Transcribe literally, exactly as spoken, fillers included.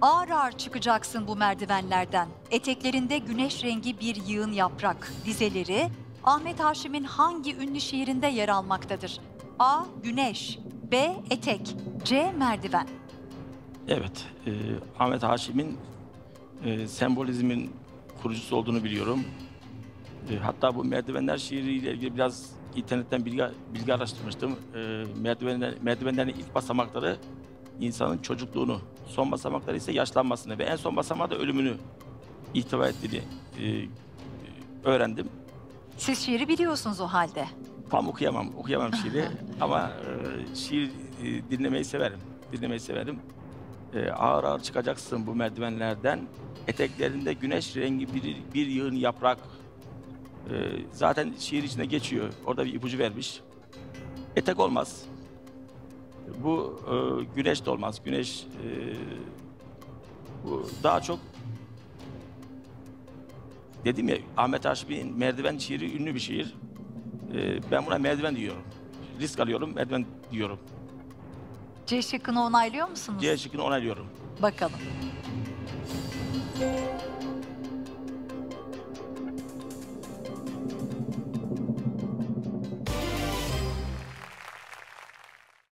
Ağır ağır çıkacaksın bu merdivenlerden. Eteklerinde güneş rengi bir yığın yaprak. Dizeleri Ahmet Haşim'in hangi ünlü şiirinde yer almaktadır? A. Güneş, B. Etek, C. Merdiven. Evet, e, Ahmet Haşim'in e, sembolizmin kurucusu olduğunu biliyorum. E, hatta bu merdivenler şiiriyle ilgili biraz internetten bilgi, bilgi araştırmıştım. E, merdivenler, merdivenlerin ilk basamakları insanın çocukluğunu, son basamakları ise yaşlanmasını ve en son basamağı da ölümünü ihtiva ettiğini e, öğrendim. Siz şiiri biliyorsunuz o halde. Tam okuyamam, okuyamam şiiri ama e, şiir e, dinlemeyi severim, dinlemeyi severim. E, ağır ağır çıkacaksın bu merdivenlerden, eteklerinde güneş rengi bir, bir yığın yaprak. E, zaten şiir içinde geçiyor, orada bir ipucu vermiş. Etek olmaz. Bu e, güneş de olmaz, güneş e, bu daha çok dedim ya, Ahmet Haşim'in merdiven şiiri ünlü bir şiir. Ee, ben buna merdiven diyorum. Risk alıyorum, merdiven diyorum. C şıkkını onaylıyor musunuz? C şıkkını onaylıyorum. Bakalım.